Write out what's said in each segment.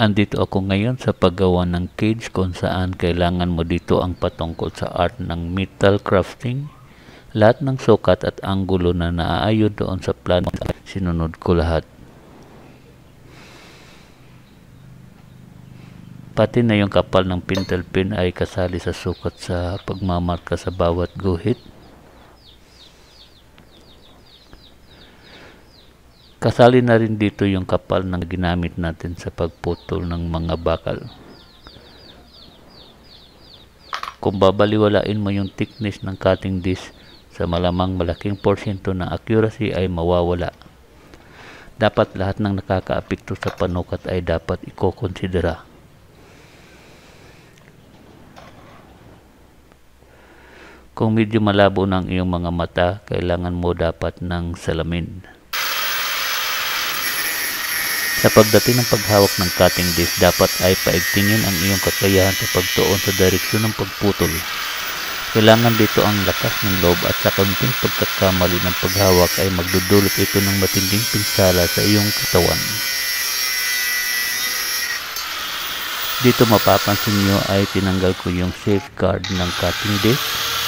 Andito ako ngayon sa paggawa ng cage kung saan kailangan mo dito ang patungkol sa art ng metal crafting. Lahat ng sukat at anggulo na naaayon doon sa plano, sinunod ko lahat. Pati na yung kapal ng pintel pin ay kasali sa sukat sa pagmamarka sa bawat guhit. Kasali na rin dito yung kapal na ginamit natin sa pagputol ng mga bakal. Kung babaliwalain mo yung thickness ng cutting disc, sa malamang malaking porsyento ng accuracy ay mawawala. Dapat lahat ng nakakaapekto sa panukat ay dapat ikokonsidera. Kung medyo malabo ng iyong mga mata, kailangan mo dapat ng salamin. Sa pagdating ng paghawak ng cutting disc, dapat ay paigtingin ang iyong kakayahan sa pagtuon sa direksyon ng pagputol. Kailangan dito ang lakas ng loob at sa kaunting pagkakamali ng paghawak ay magdudulot ito ng matinding pinsala sa iyong katawan. Dito mapapansin nyo ay tinanggal ko yung safeguard ng cutting disc.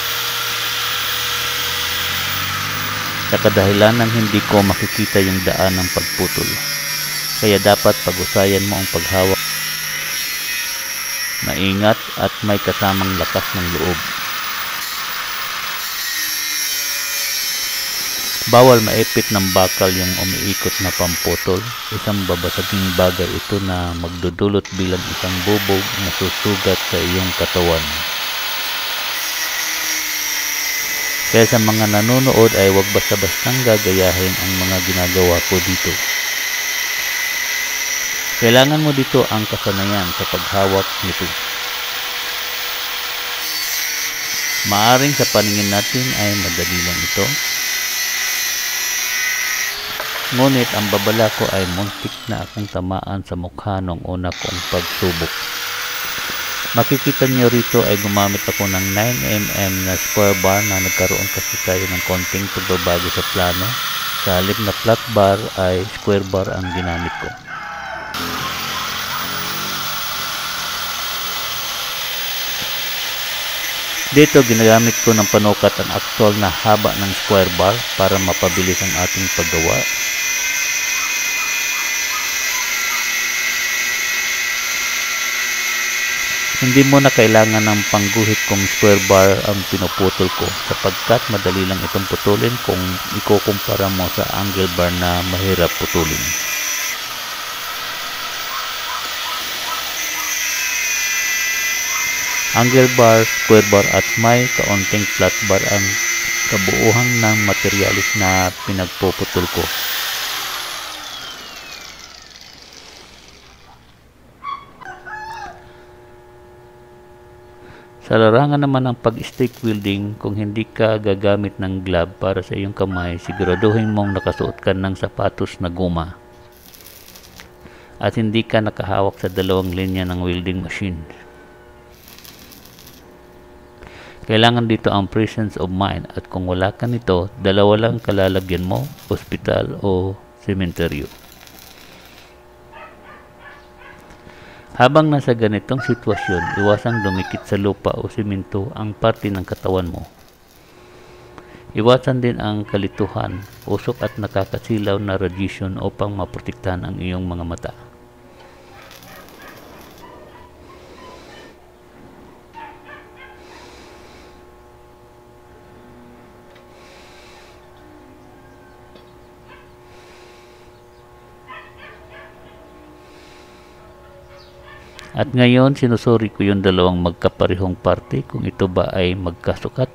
Sa kadahilan ng hindi ko makikita yung daan ng pagputol. Kaya dapat pag-usayan mo ang paghawak. Maingat at may kasamang lakas ng loob. Bawal maipit ng bakal yung umiikot na pamputol. Isang babasaging bagay ito na magdudulot bilang isang bubog na susugat sa iyong katawan. Kaya sa mga nanonood ay huwag basta-bastang gagayahin ang mga ginagawa ko dito. Kailangan mo dito ang kasanayan sa paghawak nito. Maaring sa paningin natin ay madali lang ito. Ngunit ang babala ko ay muntik na akong tamaan sa mukha nung una kong pagsubok. Makikita niyo rito ay gumamit ako ng 9mm na square bar na nagkaroon kasi tayo ng konting pagbabago sa plano. Sa halip na flat bar ay square bar ang ginamit ko. Dito ginagamit ko ng panukat ang actual na haba ng square bar para mapabilis ang ating paggawa. Hindi mo na kailangan ng pangguhit kung square bar ang pinuputol ko sapagkat madali lang itong putulin kung ikukumpara mo sa angle bar na mahirap putulin. Angle bar, square bar at may kaunting flat bar ang kabuuhan ng materialis na pinagpuputol ko. Sa larangan naman ng pag-stick welding, kung hindi ka gagamit ng glove para sa iyong kamay, siguraduhin mong nakasuot ka ng sapatos na guma at hindi ka nakahawak sa dalawang linya ng welding machine. Kailangan dito ang presence of mind at kung wala ka nito, dalawa lang kalalagyan mo, ospital o sementeryo. Habang nasa ganitong sitwasyon, iwasang dumikit sa lupa o simento ang parte ng katawan mo. Iwasan din ang kalituhan, usok at nakakasilaw na radiation upang maprotektahan ang iyong mga mata. At ngayon, sinusuri ko yung dalawang magkaparehong parte kung ito ba ay magkasukat.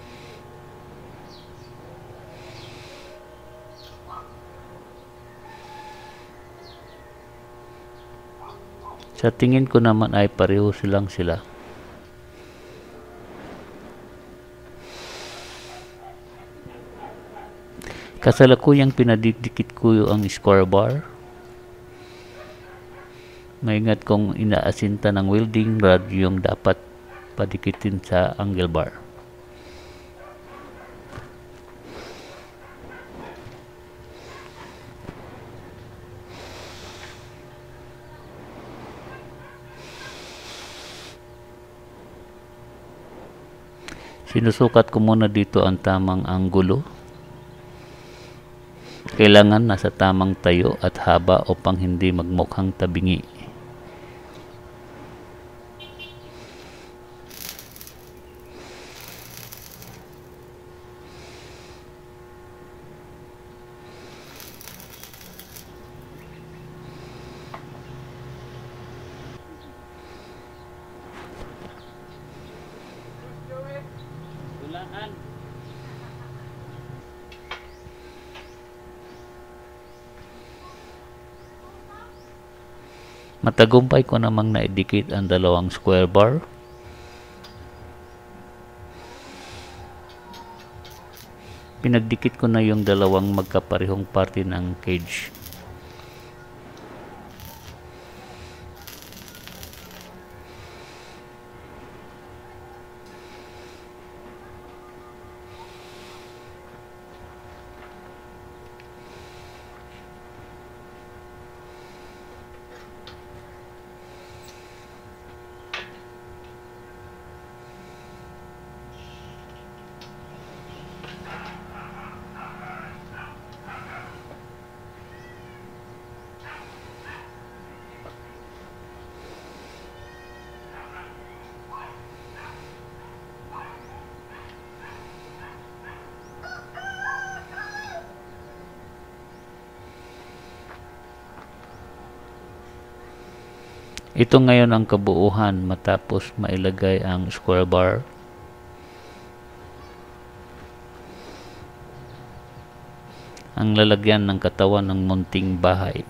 Sa tingin ko naman ay pareho silang sila. Kasalukuyang pinadidikit ko ang square bar. Maingat kung inaasinta ng welding rod yung dapat padikitin sa angle bar. Sinusukat ko muna dito ang tamang anggulo. Kailangan nasa tamang tayo at haba upang hindi magmukhang tabingi. Matagumpay ko namang naidikit ang dalawang square bar. Pinagdikit ko na yung dalawang magkaparehong parte ng cage. Ito ngayon ang kabuuan matapos mailagay ang square bar. Ang lalagyan ng katawan ng munting bahay.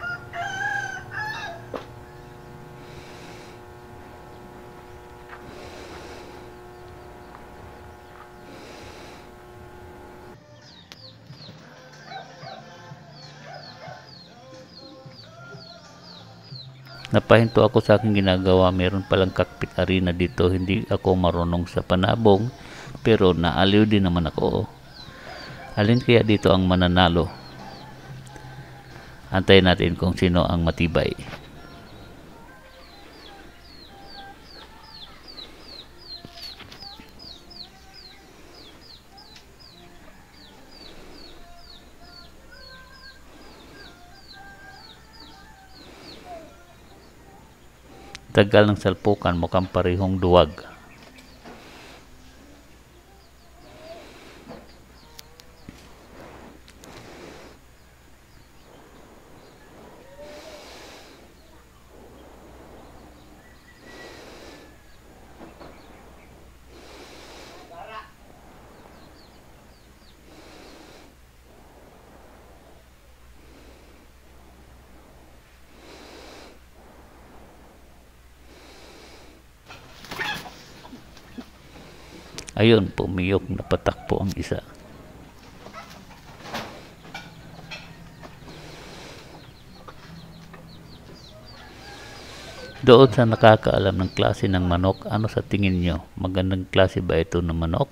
Napahinto ako sa aking ginagawa. Meron palang cockpit arena dito. Hindi ako marunong sa panabong, pero naaliw din naman ako. Alin kaya dito ang mananalo? Antayin natin kung sino ang matibay. Tagal ng salpukan, mukhang parehong duwag. Ayun, pumiyok na patakpo ang isa. Doon sa nakakaalam ng klase ng manok, ano sa tingin nyo? Magandang klase ba ito ng manok?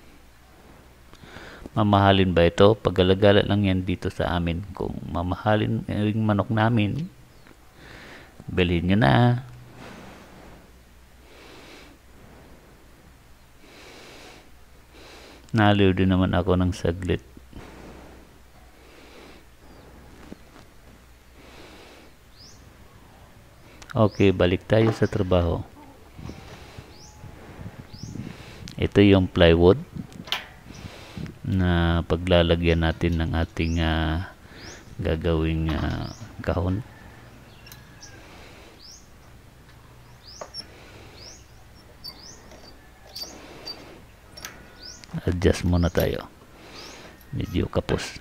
Mamahalin ba ito? Pag-alagala lang yan dito sa amin. Kung mamahalin yung manok namin, bilhin nyo na. Naliw din naman ako ng saglit. Okay, balik tayo sa trabaho. Ito yung plywood na paglalagyan natin ng ating gagawing kahon. Adjust muna tayo. Medyo kapos.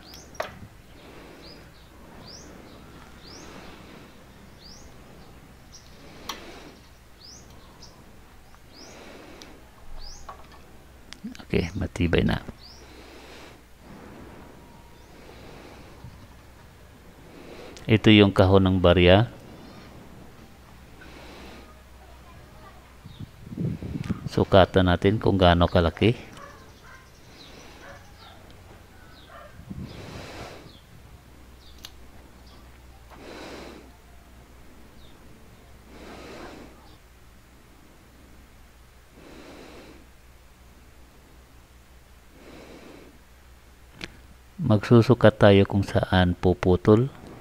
Okay, matibay na. Ito yung kahon ng barya. Sukatan natin kung gaano kalaki. Magsusukat tayo kung saan puputol.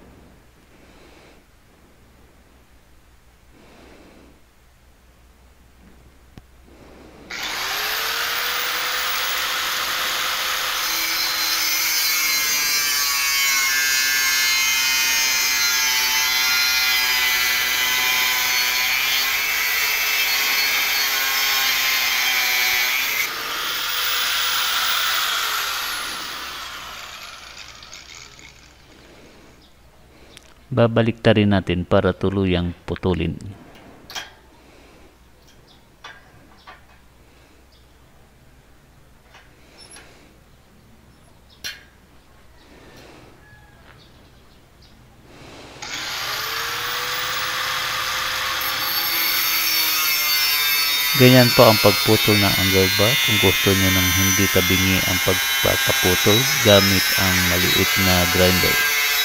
Babaliktarin natin para tuluyang putulin. Ganyan po ang pagputol ng angle bar. Kung gusto nyo ng hindi tabingi ang pagpaputol, gamit ang maliit na grinder.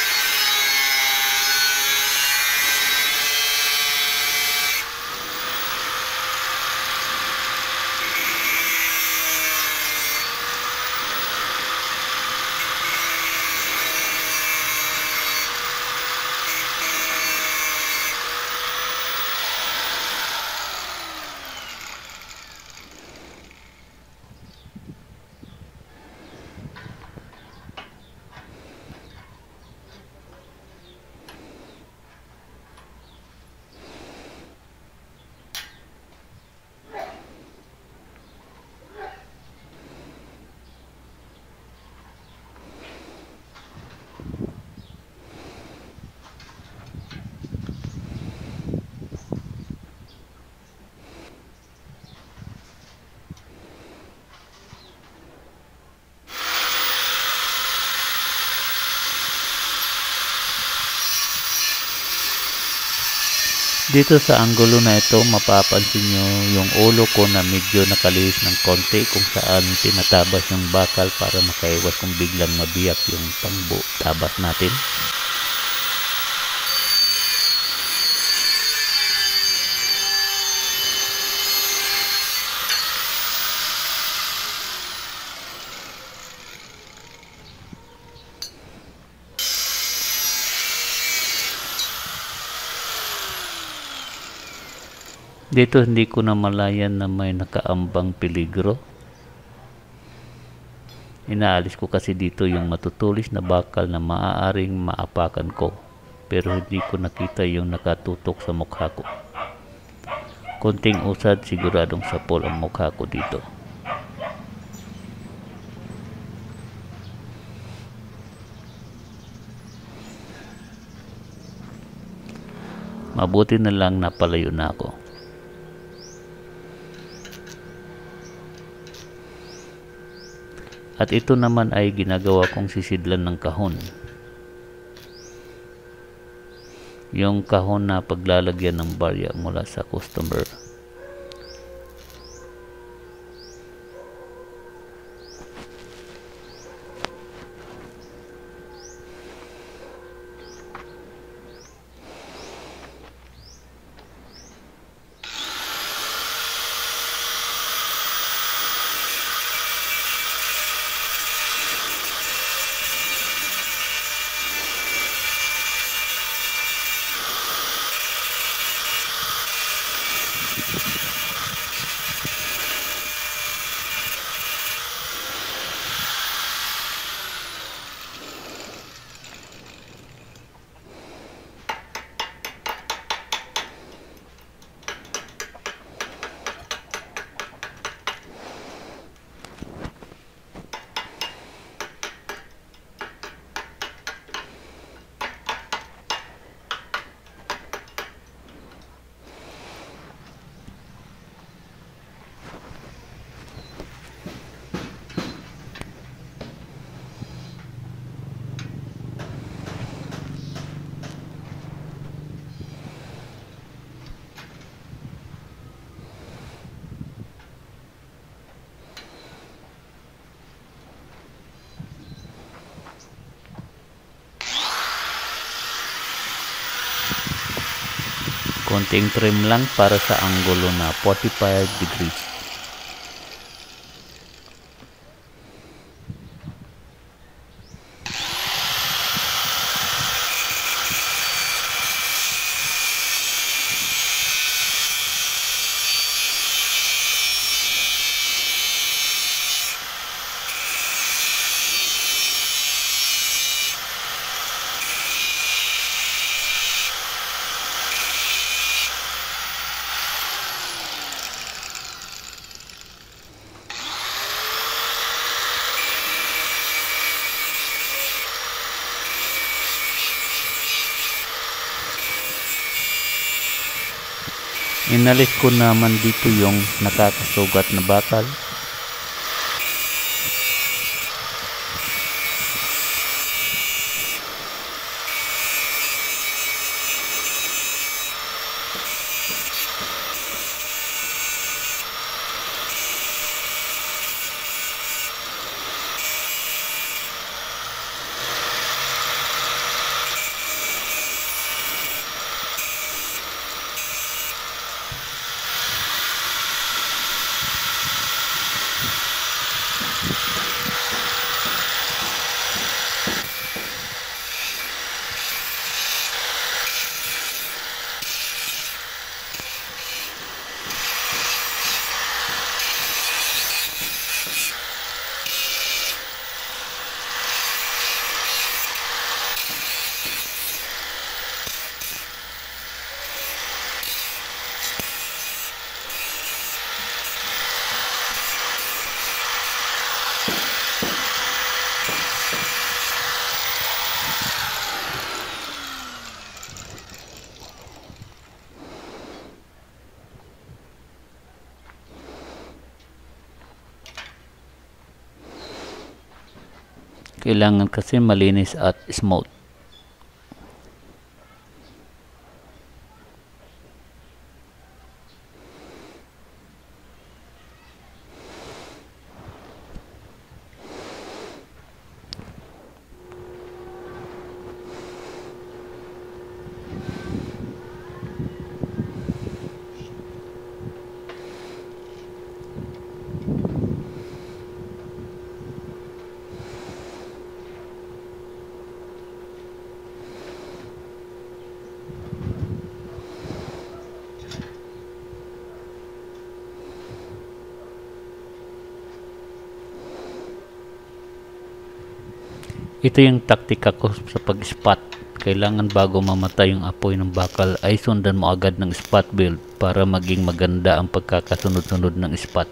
Dito sa anggulo na ito, mapapansin nyo yung ulo ko na medyo nakalihis ng konti kung saan tinatabas yung bakal para makaiwas kung biglang mabiyak yung tabas natin. Dito hindi ko na malayan na may nakaambang peligro. Inaalis ko kasi dito yung matutulis na bakal na maaaring maapakan ko, pero hindi ko nakita yung nakatutok sa mukha ko. Konting usad, siguradong sapol ang mukha ko dito. Mabuti na lang napalayo na ako. At ito naman ay ginagawa kong sisidlan ng kahon. Yung kahon na paglalagyan ng barya mula sa customer. Konting trim lang para sa anggulo na 45 degrees. Inalis ko naman dito yung nakakasugat na bakal. Kailangan kasi malinis at smooth. Ito yung taktika ko sa pag-spot. Kailangan bago mamatay yung apoy ng bakal ay sundan mo agad ng spot build para maging maganda ang pagkakasunod-sunod ng spot.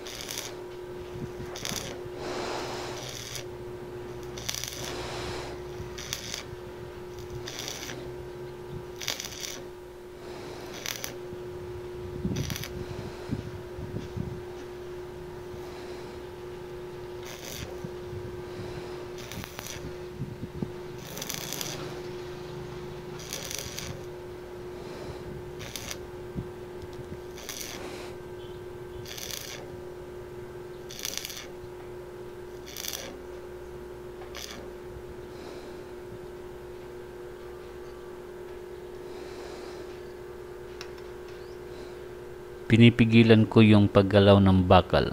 Pinipigilan ko yung paggalaw ng bakal.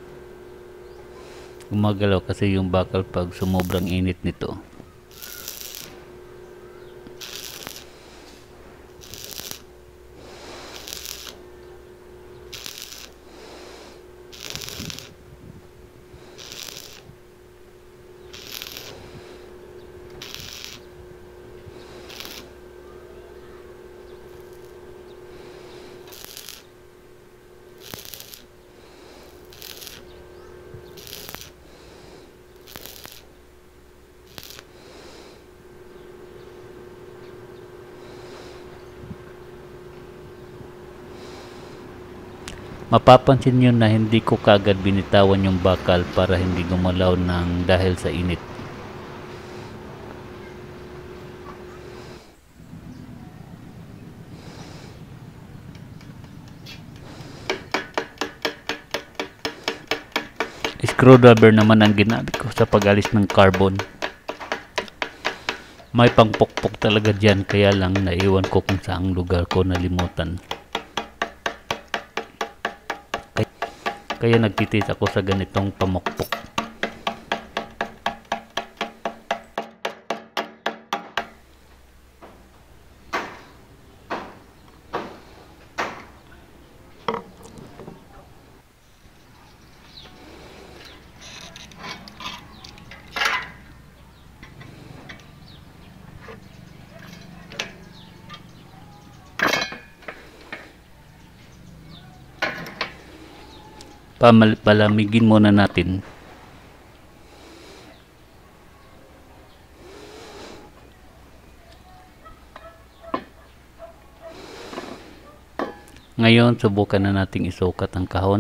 Gumagalaw kasi yung bakal pag sumobrang init nito. Mapapansin nyo na hindi ko kagad binitawan yung bakal para hindi gumalaw ng dahil sa init. Screwdriver naman ang ginamit ko sa pag-alis ng carbon. May pangpukpok talaga dyan, kaya lang naiwan ko kung saang lugar ko nalimutan. Kaya nagtitis ako sa ganitong pamukpok. Palamigin muna natin. Ngayon, subukan na nating isukat ang kahon.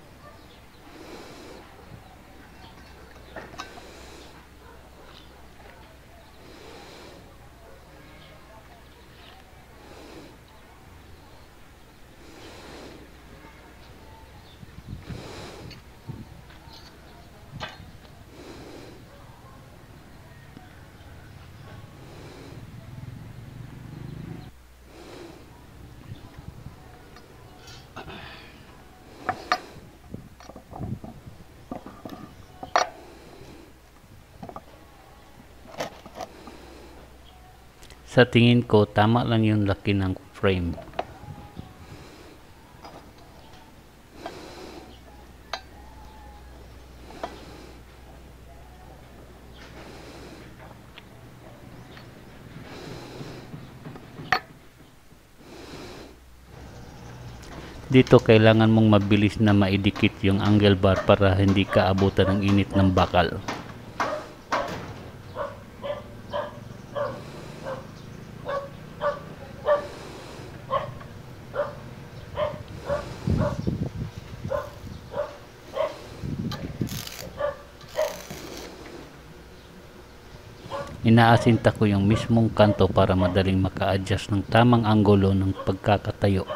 Sa tingin ko, tama lang yung laki ng frame. Dito kailangan mong mabilis na maidikit yung angle bar para hindi ka abutan ng init ng bakal. Inaasinta ko yung mismong kanto para madaling maka-adjust ng tamang anggulo ng pagkakatayo.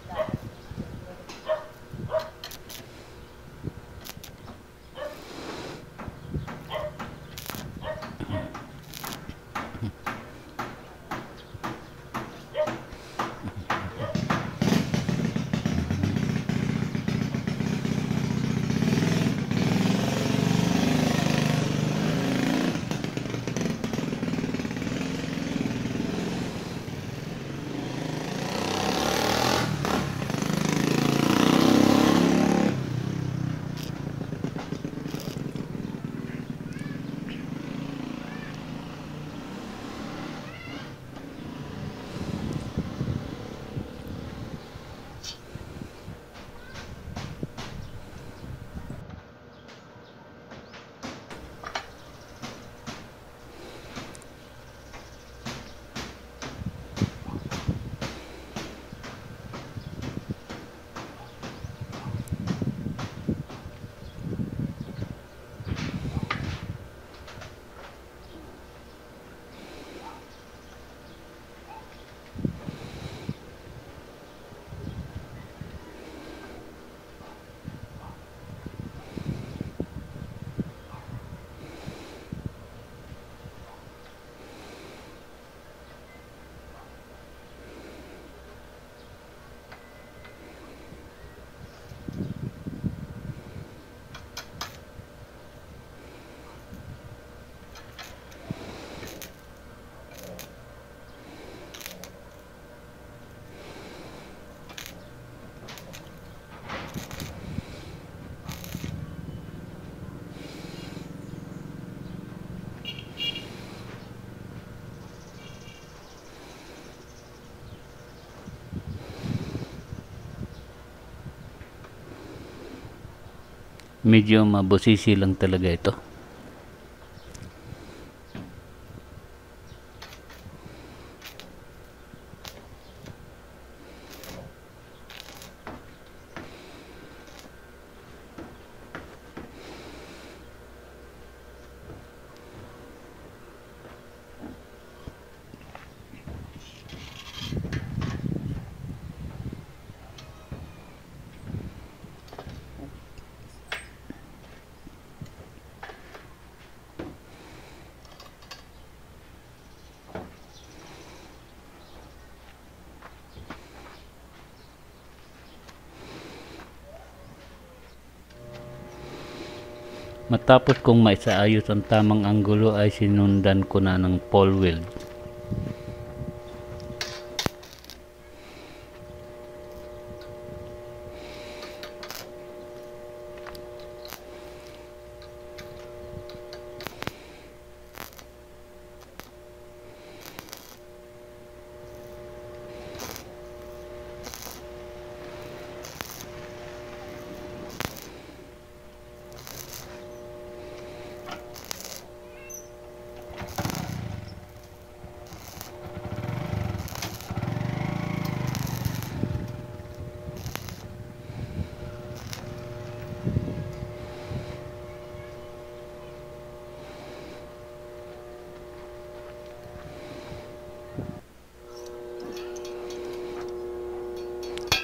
Medyo mabusisi lang talaga ito. Matapos kong maisaayos ang tamang anggulo ay sinundan ko na ng pole weld.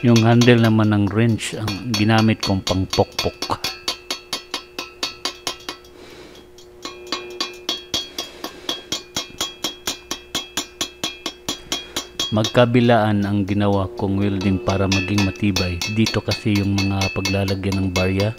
Yung handle naman ng wrench ang ginamit kong pangpokpok. Magkabilaan ang ginawa kong welding para maging matibay. Dito kasi yung mga paglalagyan ng barya.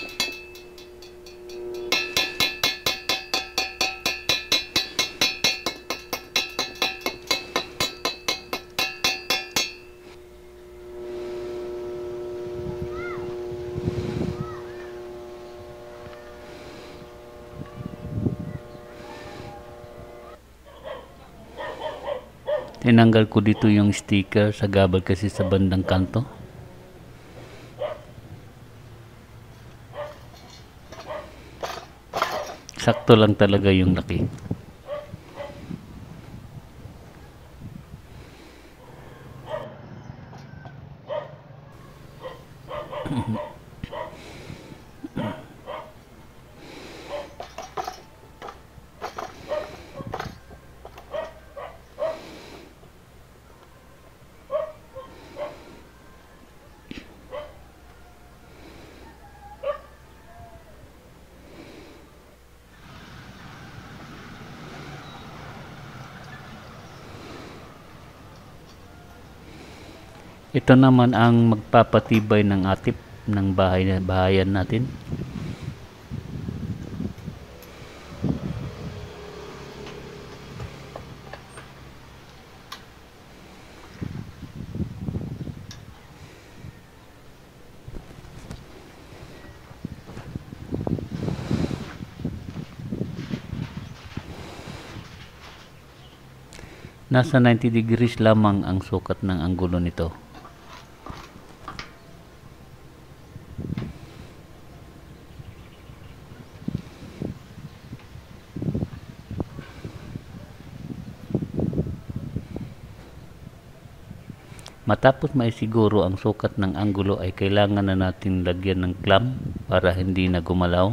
Tinanggal ko dito yung sticker sa gabal kasi sa bandang kanto. Sakto lang talaga yung laki. Ito naman ang magpapatibay ng atip ng bahayan natin. Nasa 90 degrees lamang ang sukat ng anggulo nito. Matapos maisiguro ang sukat ng anggulo ay kailangan na natin lagyan ng clamp para hindi na gumalaw.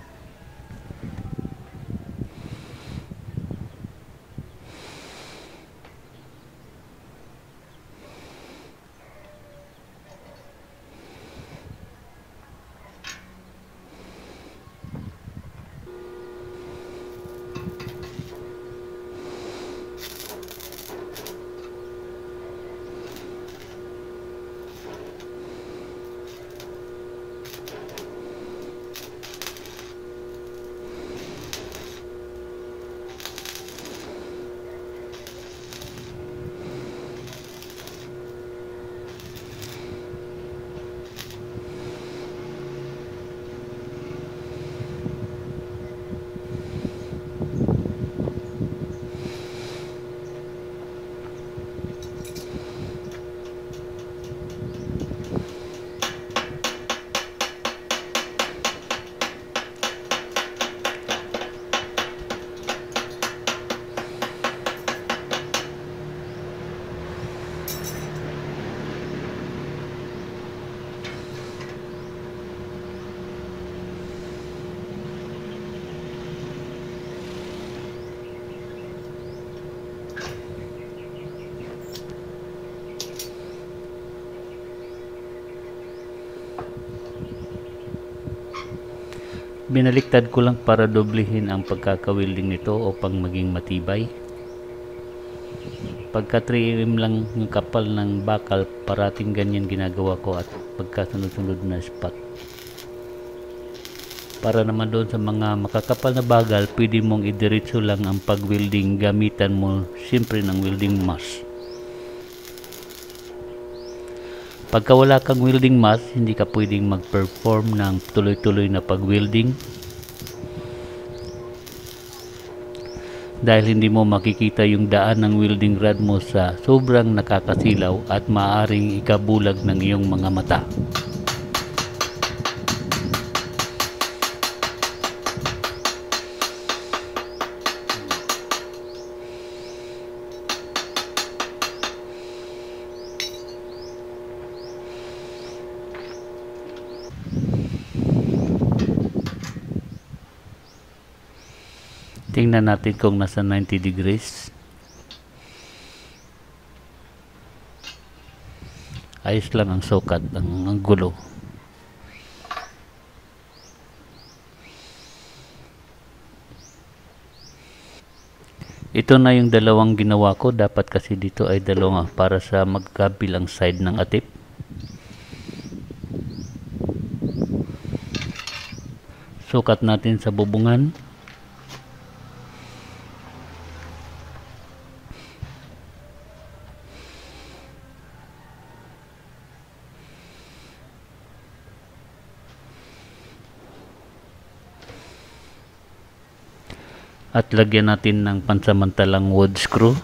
Binaliktad ko lang para doblehin ang pagkakawilding nito upang maging matibay. Pagka 3mm lang yung kapal ng bakal, parating ganyan ginagawa ko at pagkasunod-sunod na spot. Para naman doon sa mga makakapal na bagal, pwede mong idiretso lang ang pag-welding, gamitan mo siyempre ng welding mask. Pagka wala kang welding mask, hindi ka pwedeng mag-perform ng tuloy-tuloy na pag-welding. Dahil hindi mo makikita yung daan ng welding rod mo sa sobrang nakakasilaw at maaaring ikabulag ng iyong mga mata. Tingnan natin kung nasa 90 degrees. Ayos lang ang sukat ng gulo. Ito na yung dalawang ginawa ko. Dapat kasi dito ay dalawa para sa magkabilang side ng atip. Sukat natin sa bubungan. At lagyan natin ng pansamantalang wood screw.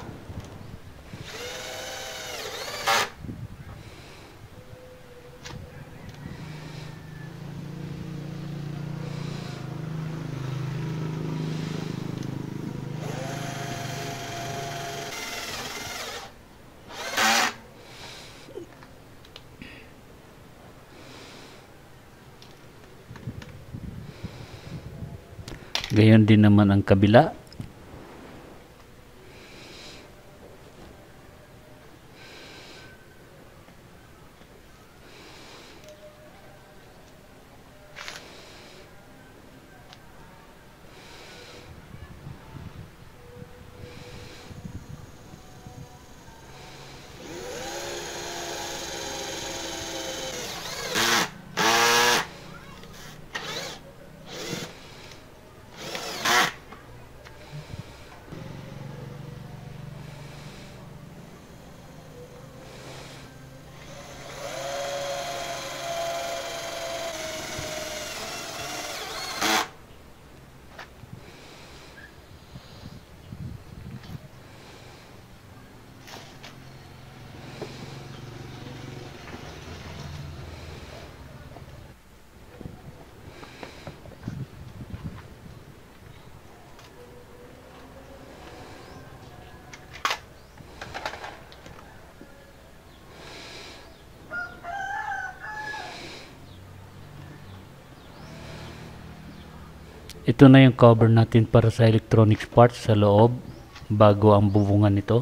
Gayon din naman ang kabila. Ito na yung cover natin para sa electronics parts sa loob bago ang bubungan nito.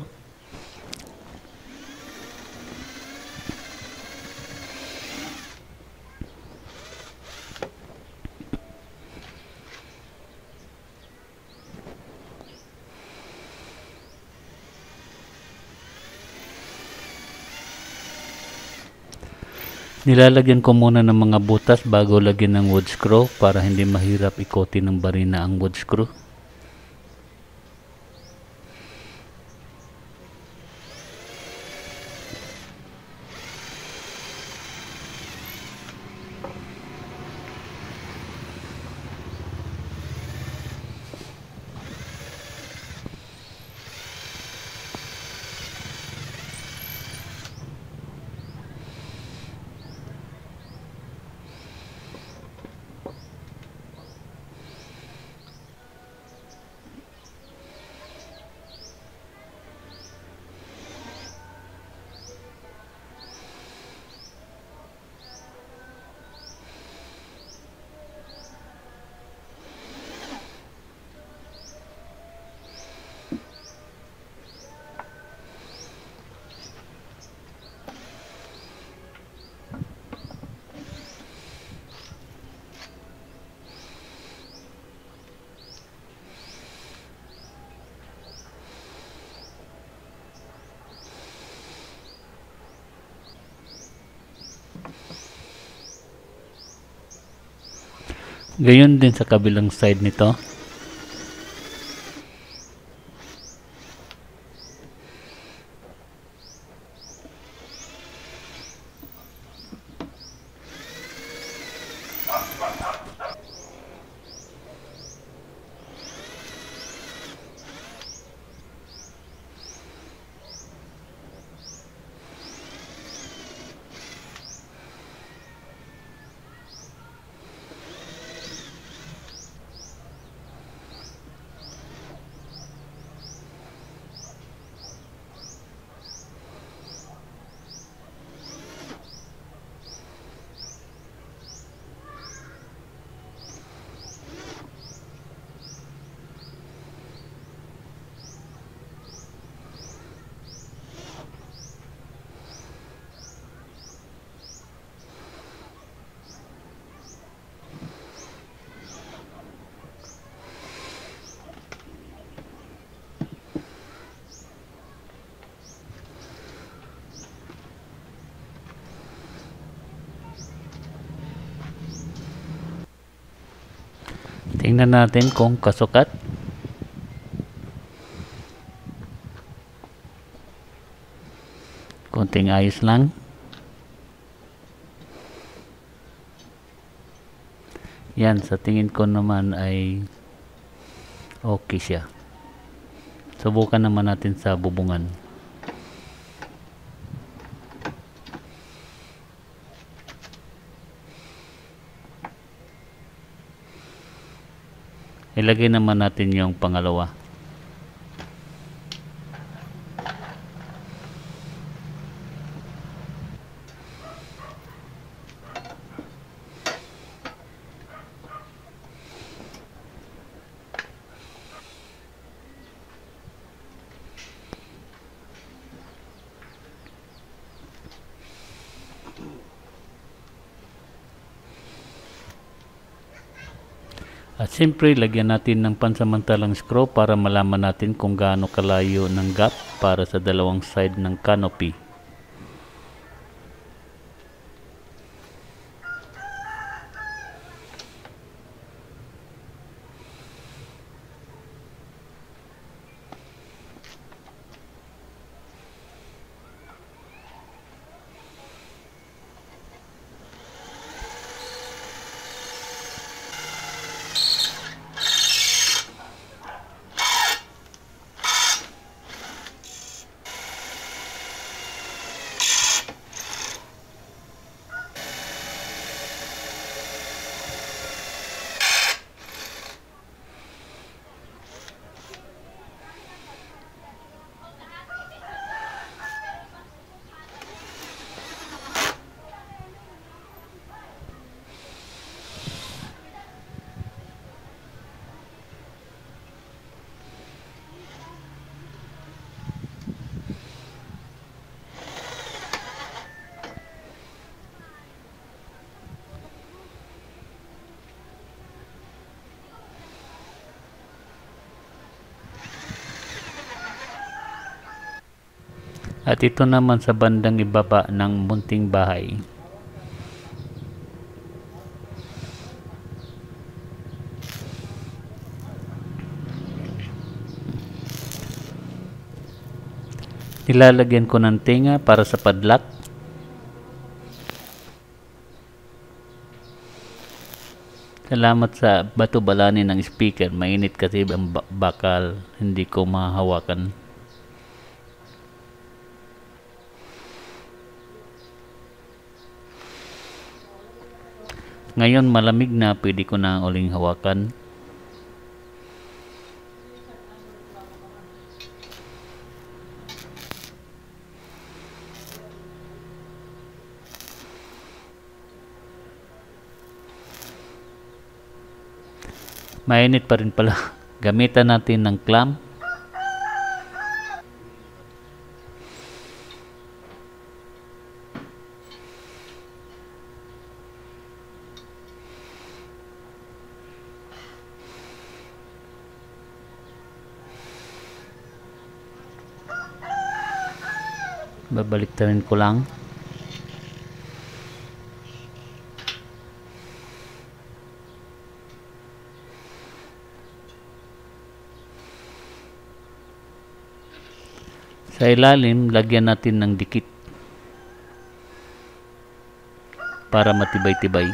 Nilalagyan ko muna ng mga butas bago lagyan ng wood screw para hindi mahirap ikotin ng barina ang wood screw. Gayon din sa kabilang side nito. Tingnan natin kung kasukat. Konting ayos lang. Yan, sa tingin ko naman ay okay siya. Subukan naman natin sa bubungan. Ilagay naman natin yung pangalawa. At siyempre, lagyan natin ng pansamantalang screw para malaman natin kung gaano kalayo ng gap para sa dalawang side ng canopy. At ito naman sa bandang ibaba ng munting bahay. Nilalagyan ko ng tinga para sa padlock. Salamat sa bato-balani ng speaker. Mainit kasi ang bakal, hindi ko mahawakan. Ngayon malamig na, pwede ko na uling hawakan. Mainit pa rin pala. Gamitan natin ng clamp. Babaliktarin ko lang. Sa ilalim, lagyan natin ng dikit para matibay-tibay.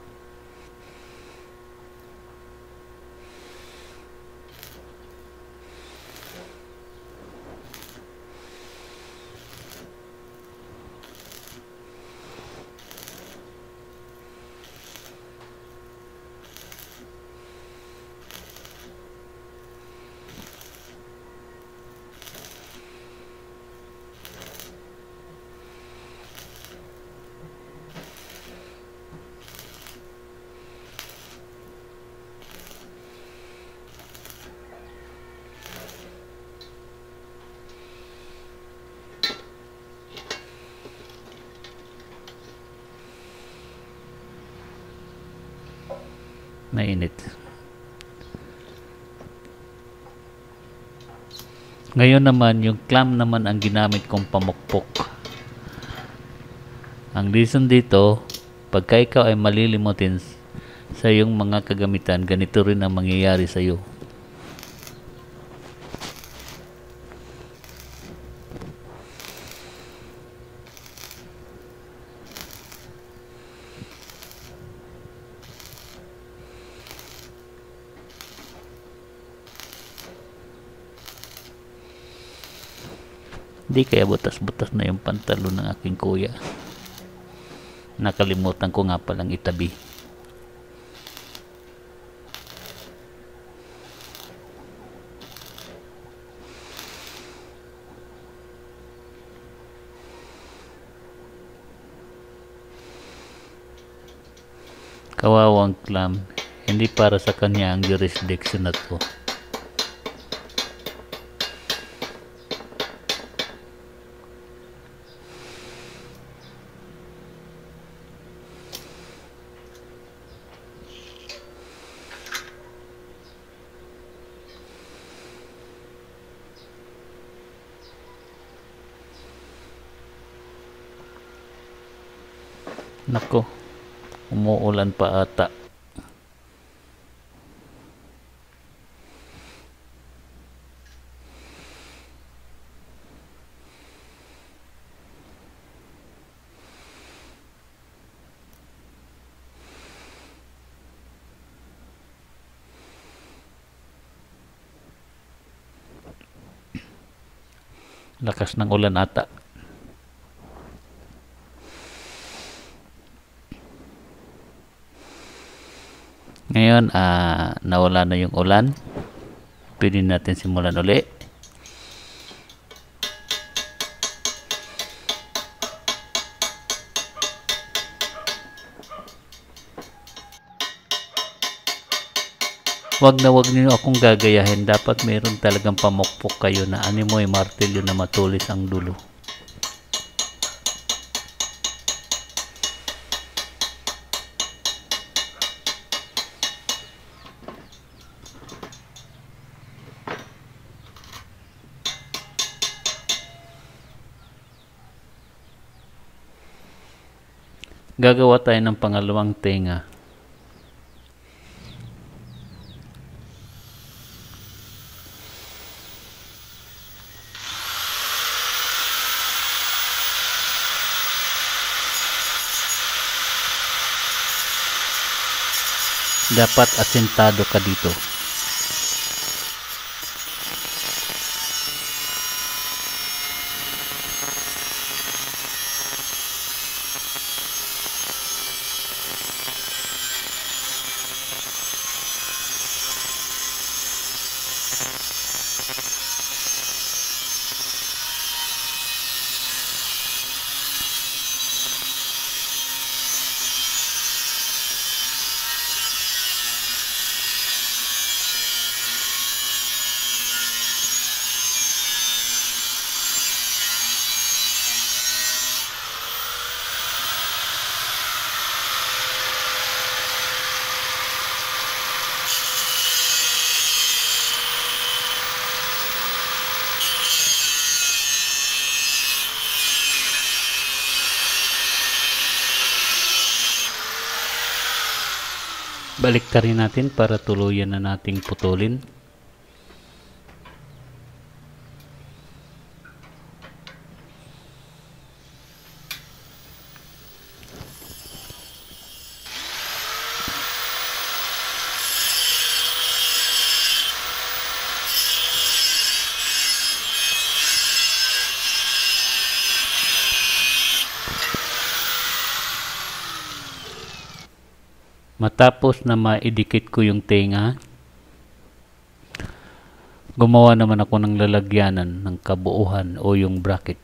Mainit. Ngayon naman, yung clamp naman ang ginamit kong pamukpok. Ang reason dito, pagka ikaw ay malilimutin, sa iyong mga kagamitan, ganito rin ang mangyayari sa iyo. Di kaya butas-butas na yung pantalon ng aking kuya. Nakalimutan ko nga palang itabi. Kawawang clam, hindi para sa kanya ang jurisdiction na to. Nako, umuulan pa ata. Lakas ng ulan ata. Ngayon, nawala na yung ulan. Pwede natin simulan uli. Wag niyo akong gagayahin. Dapat mayroon talagang pamukpok kayo na animoy martilyo na matulis ang dulo. Gagawa tayo ng pangalawang tenga. Dapat asentado ka dito. Baliktarin natin para tuluyan na nating putulin. Matapos na maidikit ko yung tenga, gumawa naman ako ng lalagyanan ng kabuuhan o yung bracket.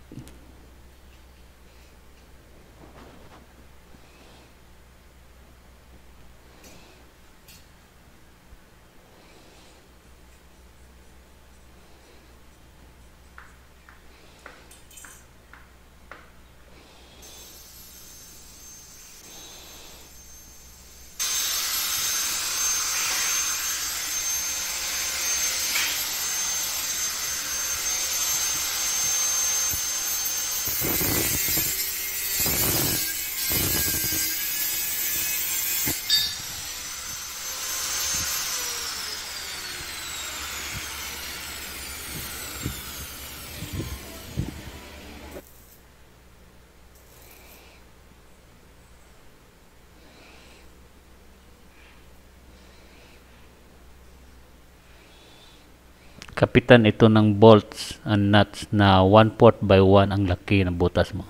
Kapitan ito ng bolts and nuts na 1/4 by 1 ang laki ng butas mo.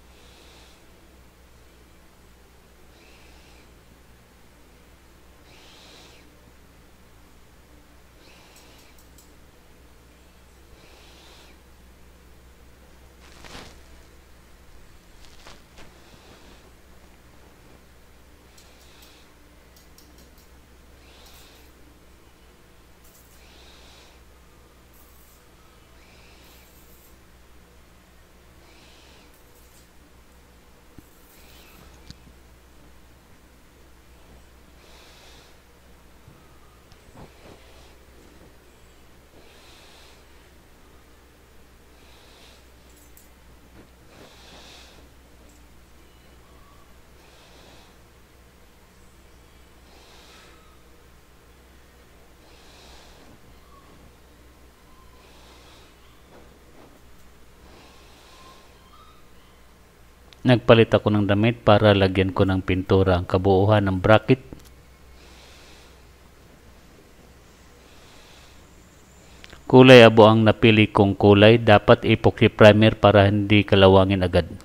Nagpalit ako ng damit para lagyan ko ng pintura ang kabuuan ng bracket. Kulay abo ang napili kong kulay. Dapat epoxy primer para hindi kalawangin agad.